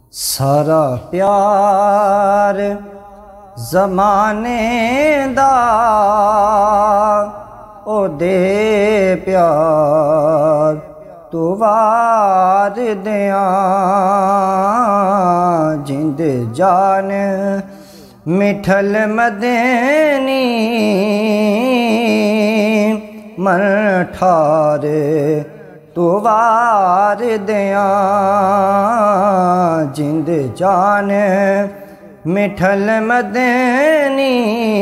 سارا پیار زمانے دا او دے پیار تو وار دیاں جند جان مٹھل مدنی من ٹھار تو وار دیاں جند جان مٹھل مدنی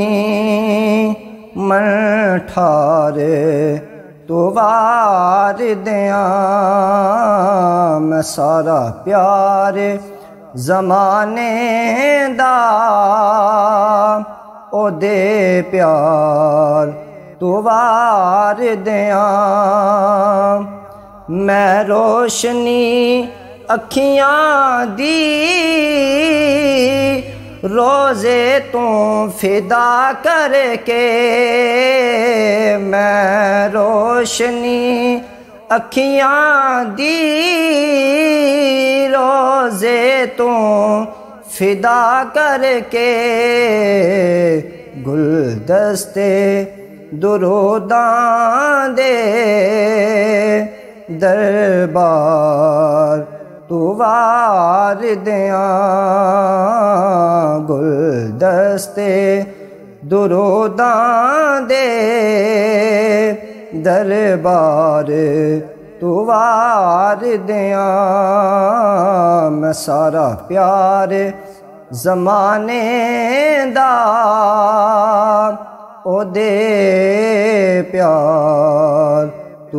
من ٹھار تو وار دیاں میں سارا پیار زمانے دا او دے پیار تو وار دیاں میں روشنی اکھیاں دی روزے تو فدا کر کے میں روشنی اکھیاں دی روزے تو فدا کر کے گلدستے دروداں دے دربار تو وار دیاں گلدستے دروداں دے دربار تو وار دیاں میں سارا پیار زمانے دا او دے پیار تو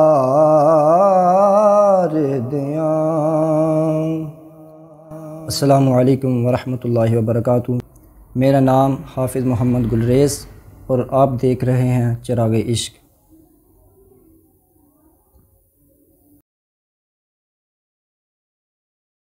وار دیاں۔ السلام علیکم ورحمۃ اللہ وبرکاتہ۔ میرا نام حافظ محمد گلریز اور آپ دیکھ رہے ہیں چراغ عشق۔